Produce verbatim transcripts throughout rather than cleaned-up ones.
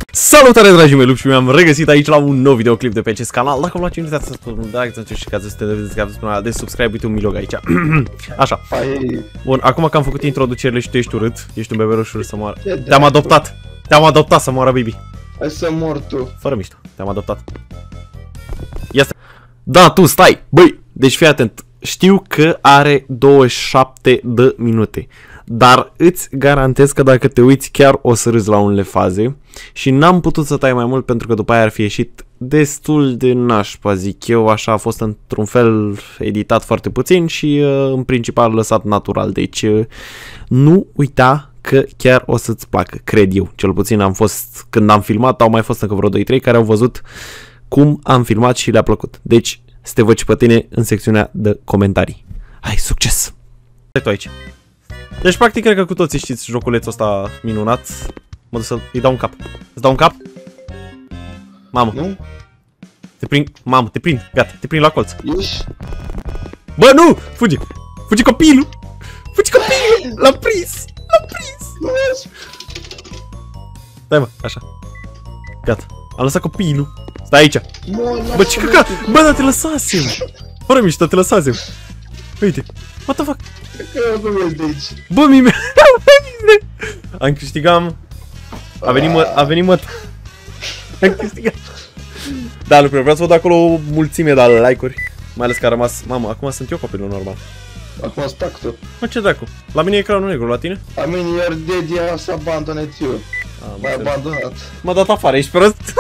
Salutare dragii mei, Lup, și mi-am regăsit aici la un nou videoclip de pe acest canal. Dacă vă place, invitați să spun, dacă să încerci să te vedeți de subscribe, uite un milog aici. Așa. Bun, acum că am făcut introducerile și tu ești urât, ești un bebeluș urât să moară. Te-am adoptat. Te-am adoptat să moară Bibi. Hai să mor tu. Fără mișto, te-am adoptat. Ia stai. Da, tu stai. Băi, deci fii atent. Știu că are douăzeci și șapte de minute, dar îți garantez că dacă te uiți chiar o să râzi la unele faze și n-am putut să tai mai mult pentru că după aia ar fi ieșit destul de nașpa, zic eu, așa a fost într-un fel editat foarte puțin și în principal lăsat natural, deci nu uita că chiar o să-ți placă, cred eu, cel puțin am fost, când am filmat, au mai fost încă vreo doi trei care au văzut cum am filmat și le-a plăcut, deci să te văd și pe tine în secțiunea de comentarii. Hai, succes! Stai tu aici. Deci, practic, cred că cu toții știți joculețul ăsta minunat. Mă duc să-i dau un cap. Îți dau un cap? Mamă. Nu? Te prind. Mamă, te prind. Gata, te prind la colț. Ești? Bă, nu! Fugi! Fugi copilul! Fugi copilul! L-am prins! L-am prins! Stai, mă, așa. Gata. Am lăsat copilul. Stai aici. Bă, ce căca! Bă, dar te lăsasem! Fără mișto, te lăsasem. Uite. What the fuck? Bă, mime... Am câștigat. A venit mă... A venit mă... Am câștigat. Da, lucruri, vreau să văd acolo o mulțime de like-uri. Mai ales că a rămas... Mamă, acum sunt eu copilul normal. Acum stac tu. Mă, ce dracu? La mine e ecranul negru, la tine? I mean, you're dead, yeah, să abandoned you. M-ai abandonat. M-a dat afară, ești prost?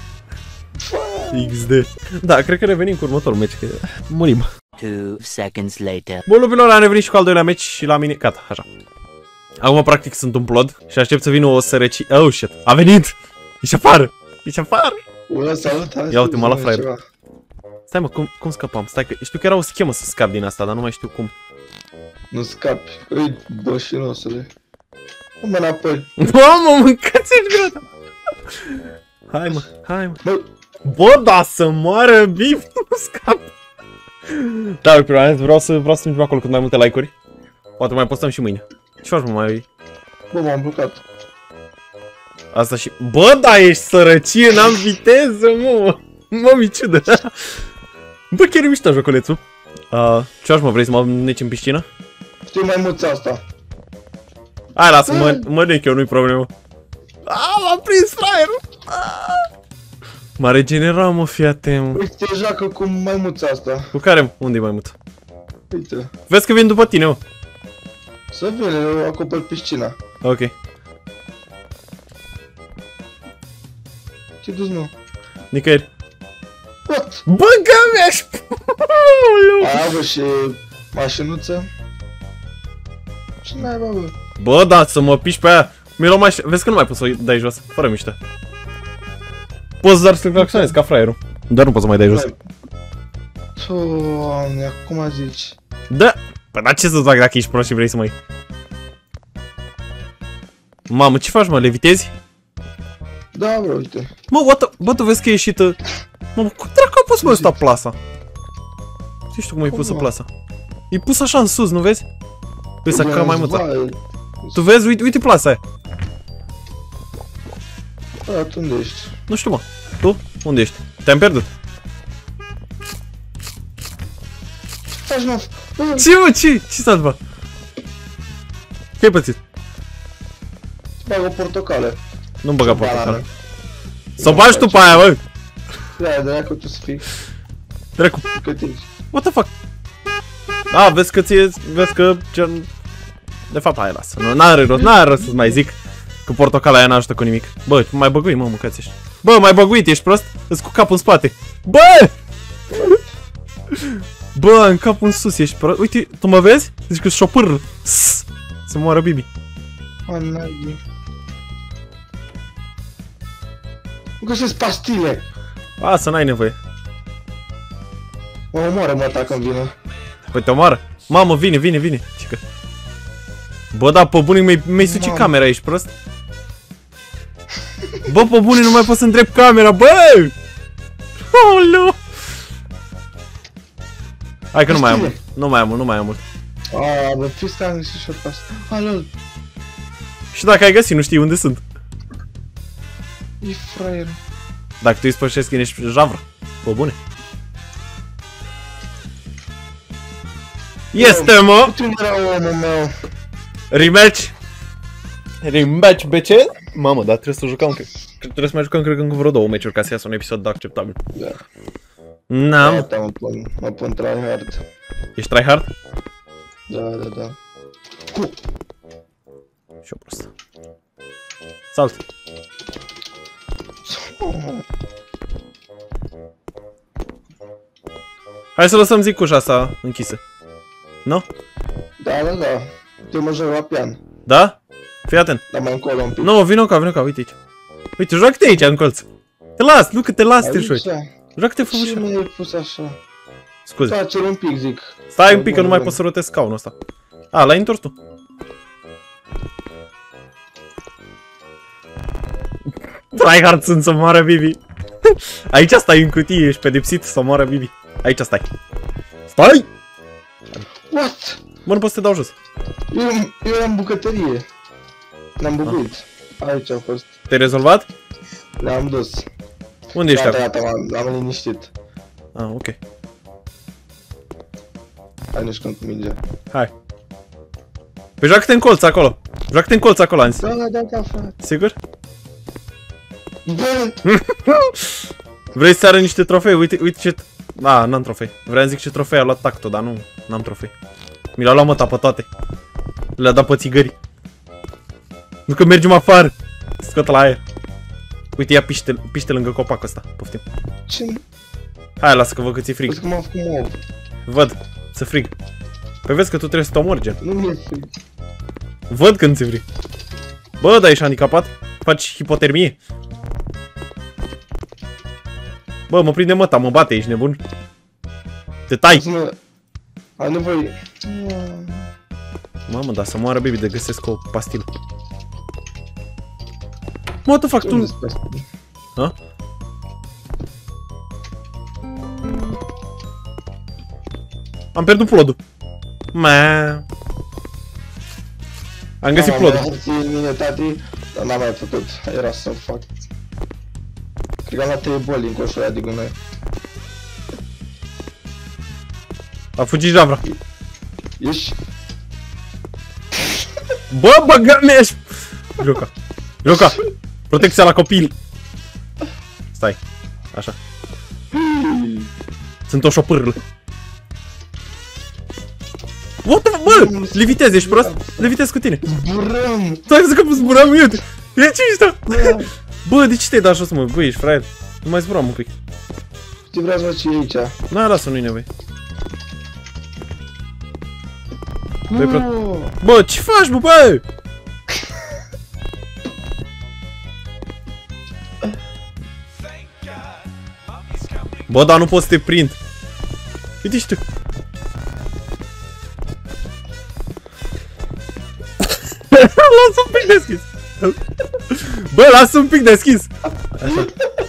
X D. Da, cred că revenim cu următorul meci, că murim. Two seconds later. Bun, lupilor, am revenit și cu al doilea meci și la mine, gata, așa. Acum, practic, sunt un plod și aștept să vină o sărăcie. Oh, shit, a venit! Ești afară! Ești afară! Ula, salut, ia uite, m-a luat fraier. Stai, mă, cum, cum scăpam? Stai, că știu că era o schemă să scap din asta, dar nu mai știu cum. Nu scapi. Îi, bășinosule. Mă înapoi. Mamă, mâncați-și grata! Hai, mă, hai, mă. Bă, Bă, da, să moară Bibi, nu scap. Da, prima vreau să vreau să ajungem acolo cât mai multe like-uri. Poate mai postăm și mâine. Ce faci, mă, mai... bă, m-am blocat. Asta și... Bă, da, ești sărăcie, n-am viteză, mă. Mă, miciudă. Bă, chiar e mișto joculețul. Uh, ce faci, mă, vrei să mă neci în piscină? Știi mai mulți asta. Hai, lasă, mă, mă nec eu, nu-i problemă. Aaa, m-am prins fraierul. M-a regenerat, mă, fii atent. Uite, te joacă cu maimuța asta. Cu care? Unde-i mai mult? Uite. Vezi că vin după tine, mă. Să vină, acoperi piscina. Ok. Ce duci, mă? Nicăieri. What? Bă, gămeș! Aia, bă, și mașinuță. Ce n-ai, bă, bă? Bă, da, să mă piși pe aia. Mi-l mai... Vezi că nu mai poți să o dai jos, fără mișto. Poți doar să-l claxonezi ca fraierul. Dar nu poți să mai dai jos. Doamne, acum zici. Da! Păi dar ce să fac dacă ești prost și vrei să mai... Mamă, ce faci, mă? Levitezi? Da, bro, uite. Mă, what the... Bă, tu vezi că e ieșită... Mă, cum dracu a pus, mă, ăsta plasa? Nu știu cum e pusă plasa. E pus așa în sus, nu vezi? Uite, ca mai multă. Tu vezi? Uite, uite plasa aia. Da, tu unde ești? Nu știu, mă. Tu? Unde ești? Te-am pierdut. Faci, mă. Ce, mă? Ce? Ce s-a întâmplat? Ce-ai pățit? Bag o portocală. Nu-mi băga portocală. Să o bagi tu pe aia, bă! Da, dracu tu să fii. Dracu. Cât ești? What the fuck? A, vezi că ție, vezi că... De fapt, hai, lasă. Nu, n-are rost, n-are rost să-ți mai zic că portocala aia n-ajută cu nimic. Bă, mai băgui, mă, mâncați ești. Bă, mai băguit, ești prost? Îți cu capul în spate. Bă! Bă, în capul în sus, ești prost. Uite, tu mă vezi? Zici că șopâr. Să moară Bibi. Mă, n-ai. Nu găsesc pastile. A, să n-ai nevoie. Mă omoară, mă, ta când vine. Păi te omoară. Mamă, vine, vine, vine. Cică. Bă, da, pe bune mi-ai mi suci camera, ești prost? Bă, pe bune nu mai pot să îndrept camera, bă! Oh, nu! Hai că nu mai am mult, nu mai am mult, nu mai am mult. Aaa, bă, fiți că am găsit și-o pas. Alo. Și dacă ai găsit, nu știi unde sunt. E fraier. Dacă tu îi spășești când ești javră. Bă, bune. Este, mă! Puțin era omul meu. Rematch! Rematch B C? Mamă, dar trebuie să jucăm, cred. Trebuie să mai jucăm, cred că încă vreo două meciuri ca să iasă un episod acceptabil. Da. N-am. Gata, mă pun, mă pun tryhard. Ești tryhard? Da, da, da. Și o prost. Salt. Hai să lăsăm zic ușa asta închisă. Nu? Da, da, da. Te mă joc la pian. Da? Fii atent. Dar mai încolo un pic. Nu, vino ca, vino ca, uite aici. Uite, joacă-te aici în colț. Te las, nu că te las, te joci. Joacă-te frumos. Ce mi-ai pus așa? Scuze. Face un pic, zic. Stai un pic că nu mai pot să rotez scaunul ăsta. A, l-ai întors tu. Tryhard sunt să moară Bibi. Aici stai în cutie, ești pedepsit să moară Bibi. Aici stai. Stai! What? Mă, nu pot să te dau jos. Eu, eu eram în bucătărie. Ne-am bucuit. Aici a fost. Te-ai rezolvat? Le-am dus. Unde ești Gata, acum? gata, m-am liniștit. Ah, ok. Hai, nu știu cum cu mingea. Hai. Păi joacă-te în colț acolo. Joacă-te în colț acolo, am zis. Da, da, da, da, frate. Sigur? Bă! Vrei să arăt niște trofei? Uite, uite ce... A, n-am trofei. Vreau să zic ce trofei a luat Tacto, dar nu, n-am trofei. Mi l-a luat măta pe toate. Le-a dat pe țigări. Nu că mergem afară. Scot la aer. Uite, ia piște, piște lângă copacul ăsta. Poftim. Ce? Hai, lasă că văd că ți-e frig. Vezi că m-am făcut mob. Văd, să frig. Păi vezi că tu trebuie să te omori, gen. Nu mi-e frig. Văd că nu ți-e frig. Bă, dar ești handicapat? Faci hipotermie? Bă, mă prinde măta, mă bate, ești nebun? Te tai! Mă... Ai nevoie... Mamă, dar să moară baby de găsesc o pastilă. Mă, te fac tu... Ha? Am pierdut plodul. Mă. Am găsit plodul. Am mai mine, tati, dar n-am mai putut. Era să fac. Cred că am luat trei boli în coșul ăla de gunoi. A fugit javra. Ești? Bă, băga mea ești... Joca. Joca. Protecția la copil. Stai. Așa. Sunt o șopârlă. What the... Bă! Levitezi, ești prost? Levitezi cu tine. Zburăm! Stai să că zburam eu. E ce ești? Bă, de ce te-ai dat jos, mă? Bă, ești fraier. Nu mai zburam un pic. Ce vreau să faci aici? Na, lasă, nu-i nevoie. Nu! Bă, ce faci, bă, bă? Bă, dar nu pot să te prind. Uite și tu. Lasă un pic deschis. Bă, lasă un pic deschis. Așa.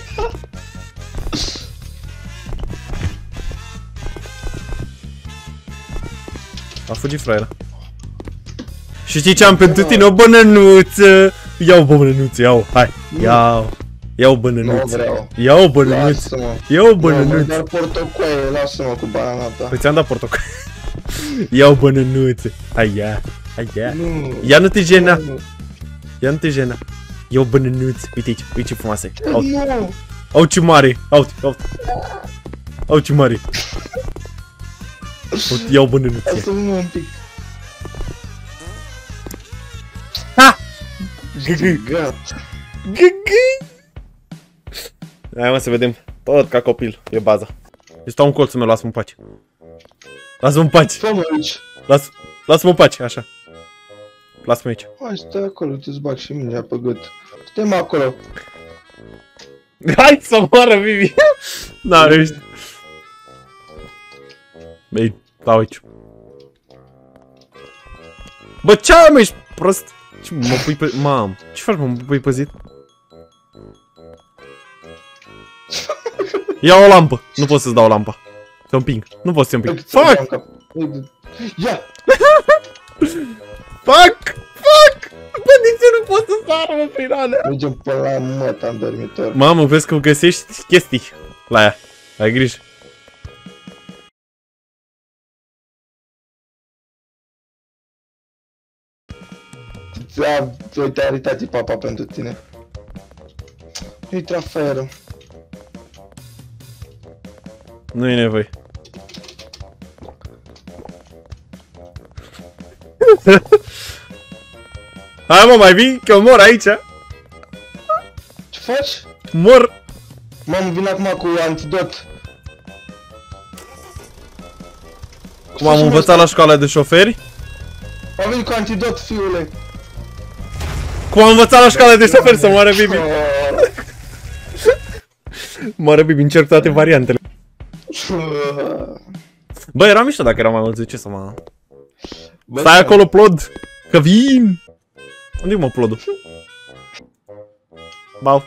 A fugit fraiera. Și știi ce am pentru tine? O bănănuță. Ia o bănănuță, ia-o, hai, ia-o. Ia o bănănuță. Nu vreau. Ia o bănănuță. Lasă-mă. Ia o bănănuță. Dar portocoaie, lasă-mă cu banana ta. Păi ți-am dat portocoaie. Ia o bănănuță. Hai, ia. Hai, ia. Nu. Ia nu te jena. Ia nu te jena. Ia o bănănuță. Uite aici, uite ce frumoasă e. Au, Nu. au ce mare. Au, au. Au ce mare. Ia o bănănuță. Lasă-mă un pic. Ha! Gata. Gâgâi. Hai mă să vedem. Tot ca copil. E baza. Eu stau în colțul meu, lasă-mă în pace. Lasă-mă în pace. Fă-mă aici. Las, lasă-mă în pace, așa. Lasă-mă aici. Hai, stai acolo, te-ți bag și mingea pe gât. Stai-mă acolo. Hai să moară, Vivi. Da, ești. Băi, stau aici. Bă, ce-am, ești prost? Ce mă pui pe... Mam, ce faci, mă, mă pui pe zid? Ia o lampă. Nu pot să-ți dau lampa. Te împing. Nu pot să te împing. Fuck! Ia! Fuck! Fuck! Bă, de ce nu pot să sară, mă, prin alea. Mergem până la măta în dormitor. Mamă, vezi că găsești chestii la ea. Ai grijă. Da, uite, a aritat papa pentru tine. Nu-i traferul. Nu e nevoie. Hai mă, mai vii? Că mor aici. Ce faci? Mor. Mamă, vin acum cu antidot. Cum am învățat la școala de șoferi? Am venit cu antidot, fiule. Cum am învățat la școala de șoferi să moară Bibi. Moară Bibi, încerc toate variantele. Bă, era mișto dacă era mai mulți, ce să mă... Stai acolo, Plod, că vin! Unde e, mă, Plodul? Bau.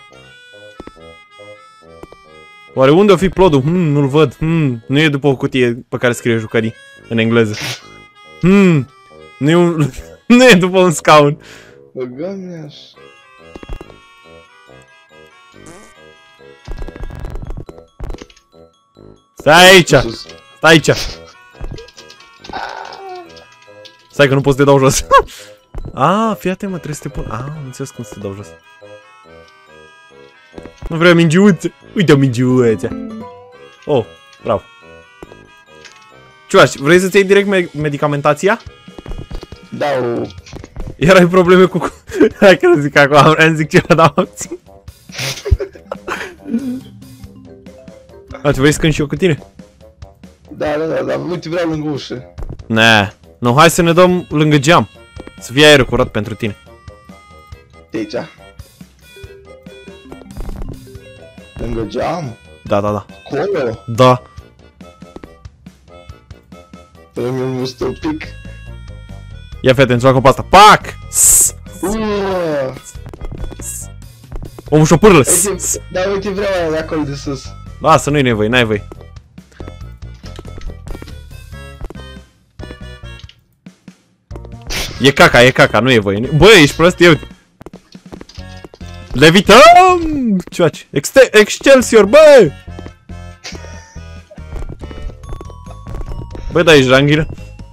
Oare unde o fi Plodul? Hmm, nu-l văd. Hmm, nu e după o cutie pe care scrie jucării în engleză. Hmm, nu e un... nu e după un scaun. Băgăm-ne așa. Stai aici! Stai aici! Stai că nu poți să te dau jos. Ah, fii atent, mă, trebuie să te pun... Ah, nu înțeles cum să te dau jos. Nu vreau mingiuțe. Uite o mingiuță. Oh, bravo. Ce faci? Vrei să-ți iei direct me medicamentația? Dau... Erai probleme cu... Hai că nu zic acum, vreau să zic ceva, dar am țin. A, tu vrei să cânt și eu cu tine? Da, da, da, dar uite, vreau lângă ușă. Ne, nu, hai să ne dăm lângă geam. Să fie aerul curat pentru tine. De aici. Lângă geam? Da, da, da. Acolo? Da. Trebuie un mustă un pic. Ia fii atent, joacă pe asta. Pac! Uuuu! Omul și-o pârlă. Uite, da, uite, vreau aia de acolo de sus. Lasă, nu-i nevoie, n-ai voie. E caca, e caca, nu e voie. Bă, ești prost, eu... Levităm! Ce faci? Exte Excelsior, bă! Bă, da, ești ranghiră?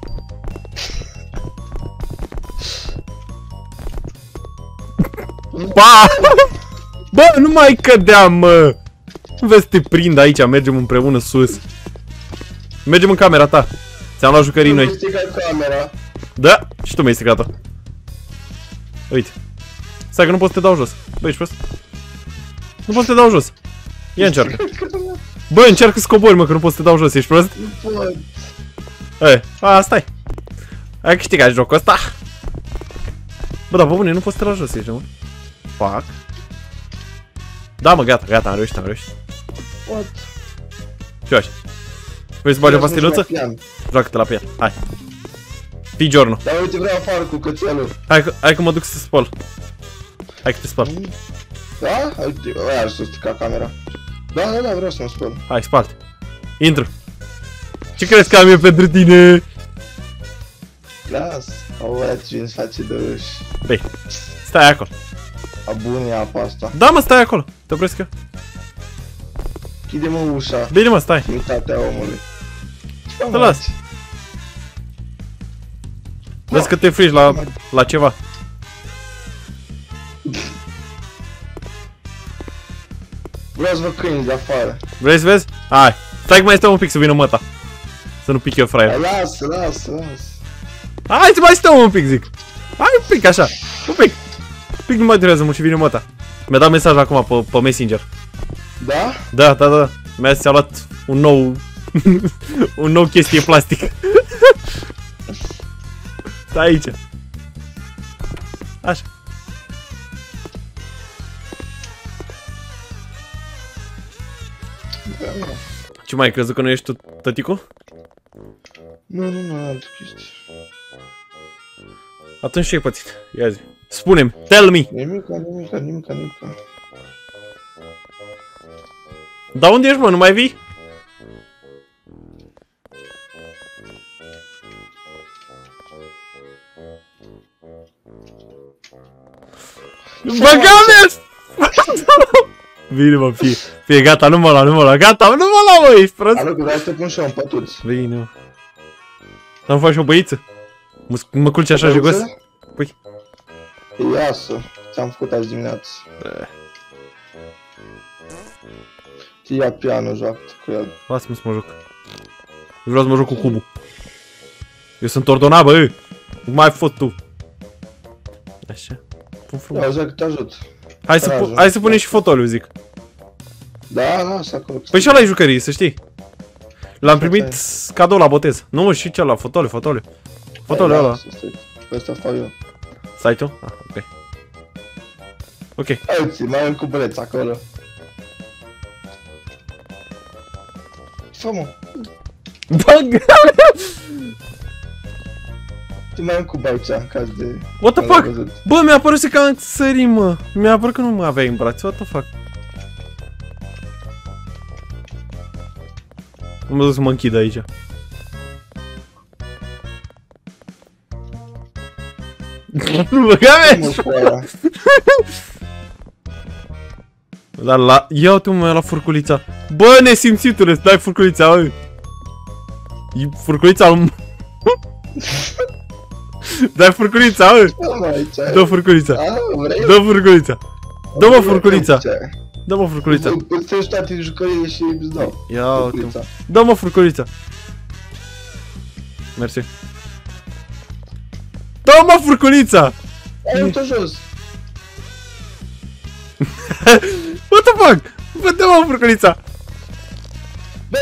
Pa! Bă, nu mai cădeam, mă! Nu vezi să te prind aici, mergem împreună sus. Mergem în camera ta. Ți-am luat jucării noi. Nu camera. Da? Și tu mi-ai stricat-o. Uite. Stai că nu pot să te dau jos. Bă, ești prost? Nu pot să te dau jos. Ia încearcă. Bă, încearcă să cobori, mă, că nu pot să te dau jos. Ești prost? Nu pot. E, a, stai. Ai câștigat jocul ăsta. Bă, dar bă, bune, nu pot să te dau jos, ești, mă. Fac. Da, mă, gata, gata, am reușit, am reușit. What? Ce faci? Vrei să bagi o pastiluță? Joacă-te la pian, hai. Fii giorno. Dar uite, vreau afară cu cățelul. Hai că, hai că mă duc să spăl. Hai că te spăl. Da? Uite, aia să stica camera. Da, da, da, vreau să mă spăl. Hai, spăl-te. Intră. Ce crezi că am eu pentru tine? Las. Au aia ce vine să face de uși. Băi, stai acolo. A bună e apa asta. Da, mă, stai acolo. Te opresc eu. Chide-mă ușa. Bine, mă, stai. Uitatea omului. Te las. Vezi că te frici la, la ceva. Vreau să văd câini de afară. Vrei să vezi? Hai. Stai că mai stăm un pic să vină măta. Să nu pic eu fraier. Lasă, lasă, lasă. Hai să mai stăm un pic, zic. Hai un pic, așa. Un pic. Un pic nu mai durează mult și vine măta. Mi-a dat mesaj acum pe, pe Messenger. Da? Da, da, da. Mi-a ți-a luat un nou... un nou chestie plastic. Stai aici. Așa. Ce mai ai crezut că nu ești tu, tăticu? Nu, nu, nu, altă chestie. Atunci ce ai pățit? Ia zi. Spune-mi, tell me. Nimica, nimica, nimica, nimica. Dar unde ești, mă? Nu mai vii? Băga-mi! Bine, mă, fie. Fie, gata, nu mă lua, nu mă lua, gata, nu mă lua, mă, ești prost. Alo, că vreau să te pun și eu în pătuți. Bine, mă. Dar-mi faci o băiță? Mă, mă culci așa jegos? Păi. Iasă, ți-am făcut azi dimineață. Ia piano, joacă cu el. Lasă-mă să mă joc. Eu vreau să mă joc cu cubul. Eu sunt ordonat, bă, e. Cum ai fost tu? Așa. Pun frumos. Ia, joacă, te ajut. Hai să, pu hai să punem și fotoliu, zic. Da, lasă acolo. Păi și ăla e jucării, să știi. L-am primit cadou la botez. Nu, mă, și celălalt, fotoliu, fotoliu. Fotoliu ăla. Ăsta fac eu. Stai tu? Ah, ok. Ok. Hai, ți mai am cubuleț acolo. Fă-mă. Bă, Tu mai am cub aici, în caz de... what the fuck? Bă, mi-a părut că am sărit, mă. Mi-a părut că nu mă aveai în brațe, what the fuck? Mă duc să mă închid aici. Băga-mi! Dar la... Ia uite mă la furculița. Bă, nesimțitule, dai furculița, bă. E furculița lui... Dai furculița, bă. Dă furculița. Dă furculița. Dă-mă furculița. Dă-mă furculița. Îți faci toate jucările și îți dau. Ia uite. Dă-mă furculița. Mersi. Dă-mă furculița. Ai uite jos. What the fuck? Bă, dă-mă furculița. Bă.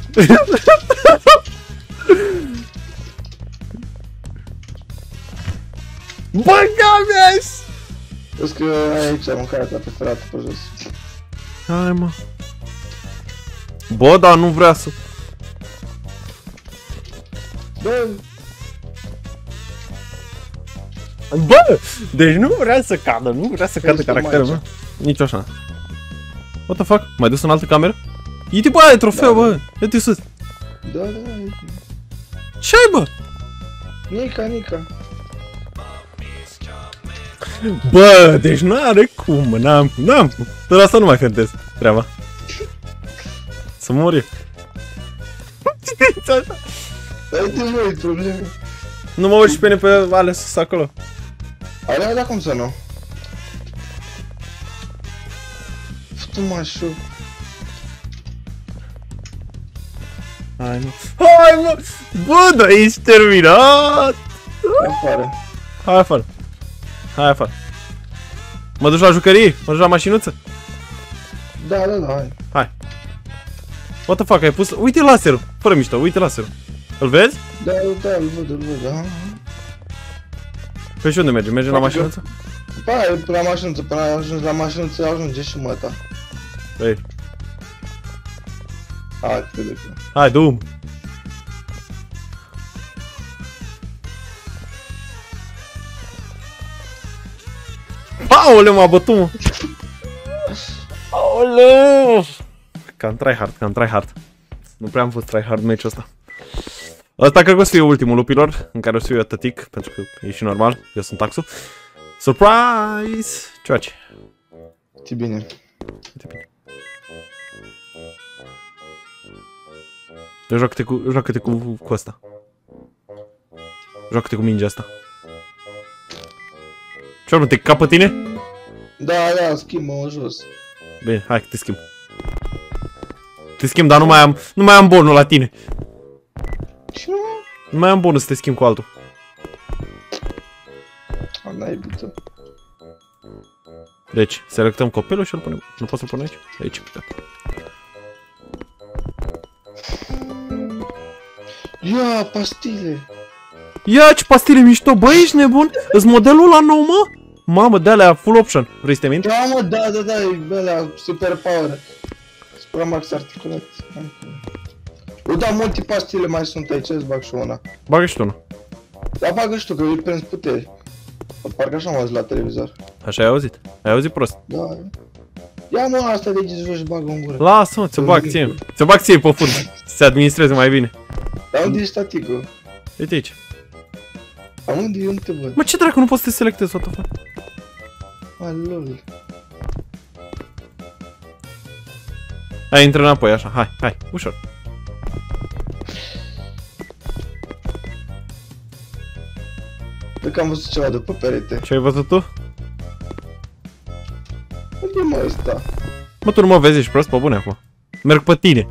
Băga-mi-aș! Vezi că aici mâncarea ta preferată pe jos. Hai, mă. Bă, dar nu vrea să... Bă! Bă! Deci nu vrea să cadă, nu vrea să cadă caracterul, bă. Nici așa. What the fuck? M-ai dus în altă cameră? Uite, bă, ai trofeu, bă! Ia-te sus! Da, da, da. Ce ai, bă? Nica, Nica. Bă, deci nu are cum, mă, n-am, n-am. Dar asta nu mai fentez treaba. Să mor eu. Uite, voi, probleme. Nu mă urci pe mine pe ale sus acolo. Alea, dar cum să nu? Fătumașul. Hai, mă. Hai, mă! Bă, dar ești terminat! Afară. Hai afară. Hai afară. Mă duci la jucărie? Mă duci la mașinuță? Da, da, da, hai. Hai. What the fuck, ai pus... Uite laserul. Fără mișto, uite laserul. Îl vezi? Da, da, îl văd, îl văd, da. Pe și unde merge? Merge la mașinuță? Ba, la mașinuță, până ajungi la mașinuță ajunge și măta. Ei. Hai, cât de cât. Hai, du-mi. Aoleu, m-a bătut, mă. Aoleu. Cam tryhard, cam tryhard. Nu prea am fost tryhard meciul ăsta. Asta cred că o să fie ultimul, lupilor, în care o să fiu eu tătic, pentru că e și normal, eu sunt taxul. Surprise! Ce faci? Ți bine. Uite bine. Joacă-te cu, joacă-te cu, cu ăsta. Joacă-te cu mingea asta. Ce urmă, te capă tine? Da, da, schimbă-mă jos. Bine, hai că te schimb. Te schimb, dar nu mai am, nu mai am bonul la tine. Ce nu? Nu mai am bonul să te schimb cu altul. A, n-ai bită. Deci, selectăm copilul și îl punem. Nu pot să-l pun aici? Aici, putem. Ia, pastile! Ia, ce pastile mișto, bă, ești nebun? Îți modelul ăla nou, mă? Mamă, de-alea full option. Vrei să te mint? Da, mă, da, da, da, e alea super power. Supramax articulat. Eu da, multe pastile mai sunt aici, îți bag și una. Bagă și tu una. Da, bagă și tu, că îi prinzi puteri. Parcă așa m-am auzit la televizor. Așa ai auzit? Ai auzit prost. Da. Ia, mă, asta de jos și bagă în gură. Lasă-mă, ți-o bag ție. Ți-o bag ție pe fund. Să se administreze mai bine. Dar unde e staticul? Uite aici. Am unde e, nu te văd. Mă, ce dracu, nu poți să te selectezi, what the fuck? Alol. Hai, intră înapoi, așa, hai, hai, ușor. Cred că am văzut ceva de pe perete. Ce ai văzut tu? Unde e mă ăsta? Mă, tu nu mă vezi, ești prost, pe bune acum. Merg pe tine.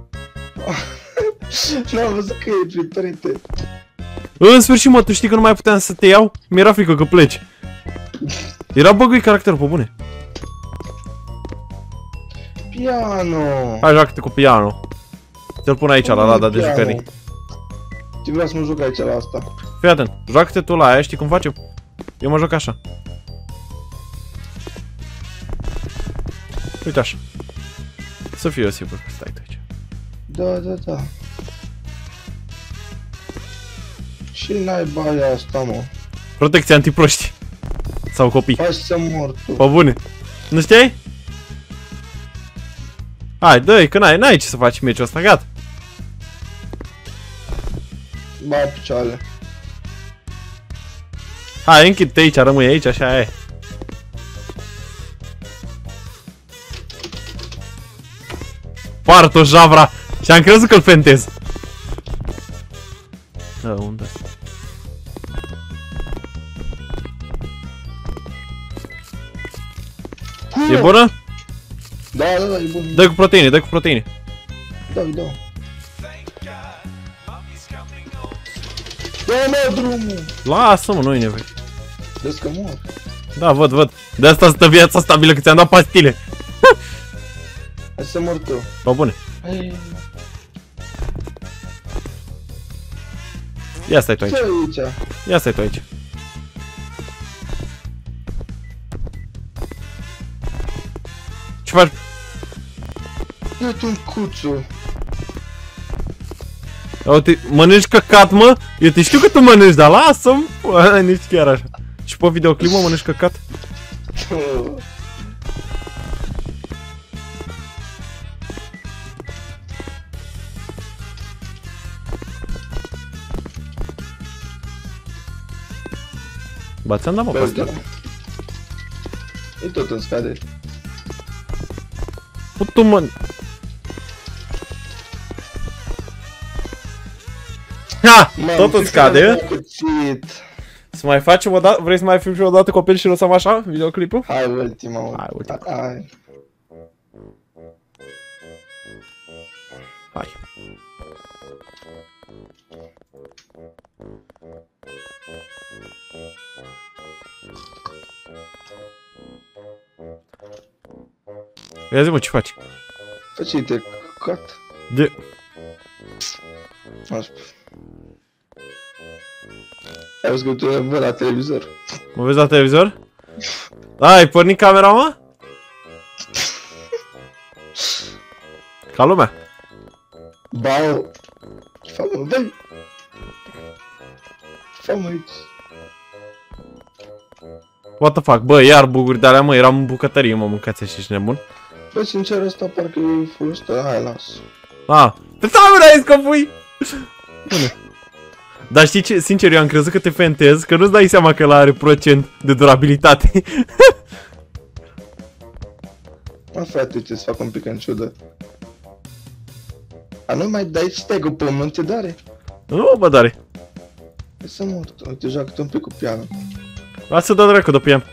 N-am văzut că e prin perete. În sfârșit, mă, tu știi că nu mai puteam să te iau? Mi-era frică că pleci. Era băgui caracterul, pe bune. Piano. Hai, joacă-te cu piano. Ți-l pun aici, la rada de jucării. Ce vreau să mă joc aici la asta? Fii atent, joacă-te tu la aia, știi cum facem? Eu mă joc așa. Uite așa. Să fiu eu sigur că stai tu aici. Da, da, da. Și naiba aia asta, mă. Protecție antiproști. Sau copii. Hai să mor tu. Pe bune. Nu știai? Hai, dă-i, că n-ai, n-ai ce să faci meciul ăsta, gata. Ba picioarele. Hai, închid-te aici, rămâi aici, așa e. Part-o, javra! Și-am crezut că-l fentez. Da, unde? E bună? Da, da, da, e bun. Dă cu proteine, dă cu proteine. Da, da. Dă-mă drumul! Lasă-mă, nu-i nevoie. Vezi că mor. Da, văd, văd. De asta stă viața stabilă, că ți-am dat pastile. Hai să mor tu. Pe bune. Hai. Ia stai tu aici. Ce aici? Ia stai tu aici. Ce faci? Dă-te un cuțu. Uite, mănânci căcat, mă? Eu te știu că tu mănânci, dar lasă-mi. Nici chiar așa. Și pe videoclip, mă, mănânci căcat? Ba, ți-am dat, mă, pastel. E tot în scade. Tu, mă... Ha! Tot îți scade. Să mai facem o dată? Vrei să mai filmi și o dată copil și lăsăm așa videoclipul? Hai, ultima. Hai, ultima. Hai. Hai. Ia zi, mă, ce faci? Faci-te cut. De... Așa. Ai văzut că tu văd la televizor. Mă vezi la televizor? Da, ai pornit camera, mă? Ca lumea. Bau. Fă-mă, băi. Fă-mă aici. What the fuck? Bă, iar buguri de alea, mă, eram în bucătărie, mă, mâncați așa și nebun. Bă, sincer, ăsta parcă e full ăsta, hai, las. Ah, te stau mâna, că pui! Bune. Dar știi ce? Sincer, eu am crezut că te fentez, că nu-ți dai seama că ăla are procent de durabilitate. Mă, frate, uite, să fac un pic în ciudă. A, nu mai dai stag-ul pe om, nu te dare? Nu, bă, dare. Hai să mor, uite, joacă-te un pic cu piano. Lasă dă dracu de pian.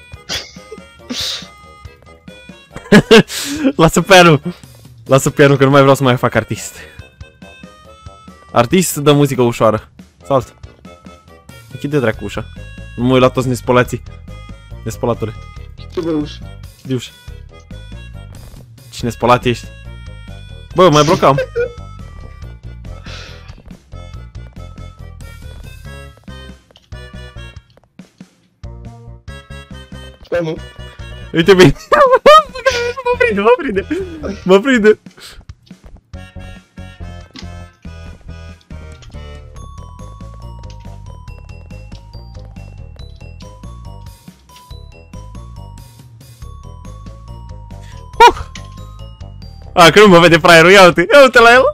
Lasă pianul. Lasă pianul, că nu mai vreau să mai fac artist. Artist dă muzică ușoară. Salt. Închide dracu ușa. Nu mă uit la toți nespolații. Nespolature. Ce bă, ușa? De ușa. Cine spolat ești? Bă, mai blocam. Ce mă? Uite bine. Mă prinde, mă prinde. Mă prinde. Uh. A, că nu mă vede fraierul, ia uite, ia uite la el.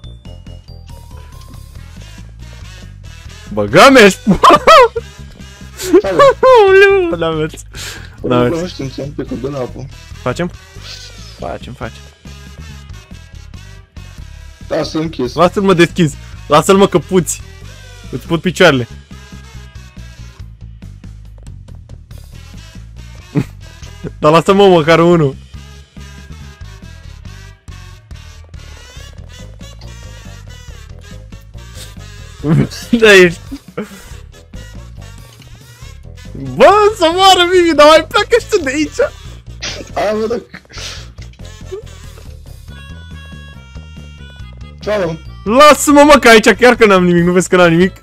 Băga-mi-aș. Aoleu, n-am mers. Da, Nu știu, ți-am pe cu dulapul. facem? Facem, facem. Da, să închis. Lasă-l mă deschis. Lasă-l mă că puți. Îți put picioarele. Dar lasă-mă măcar unul. Da, ești. Bă, să moară Vivi, dar mai pleacă și tu de aici. A, bă, da. Ciao. Lasă-mă mă că aici chiar că n-am nimic, nu vezi că n-am nimic?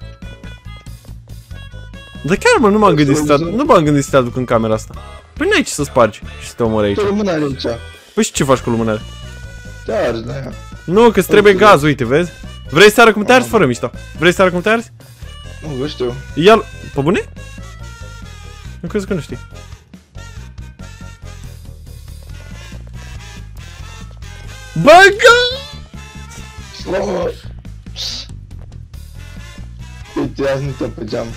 Dar chiar mă, nu m-am gândit să te aduc, nu m-am gândit să te aduc în camera asta. Păi n-ai ce să spargi și să te omori aici. Tu lumânare aici. Păi și ce faci cu lumânare? Te arzi la ea. Nu, că-ți trebuie gaz, uite, vezi? Vrei să arăt cum te arzi? Fără mișto. Vrei să arăt cum te arzi? Nu, vă știu. Ia-l... Pe bune? Nu crezi că nu știi. Băgă! Slow. Uite, azi nu te pe geam.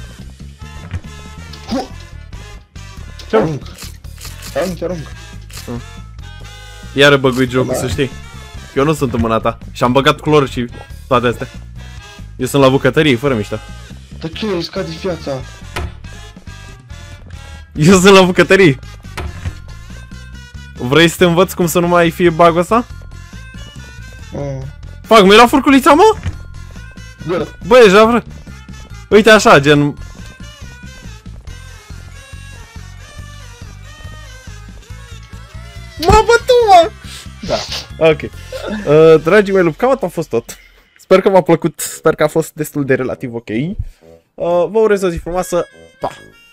Te arunc. Te arunc, te arunc. Iară băgui jocul, să știi. Eu nu sunt în mâna ta. Și-am băgat clor și toate astea. Eu sunt la bucătărie, fără mișto. Dar ce, îi scade viața. Eu sunt la bucătărie. Vrei să te învăț cum să nu mai fie bug-ul ăsta? Mm. Fac, mi-e la furculița, mă? Da. Bă, deja vră. Uite așa, gen... M-a bătut, mă! Da, ok. Uh, dragii mei lupi, cam atât a fost tot. Sper că v-a plăcut, sper că a fost destul de relativ ok. Uh, vă urez o zi frumoasă, pa!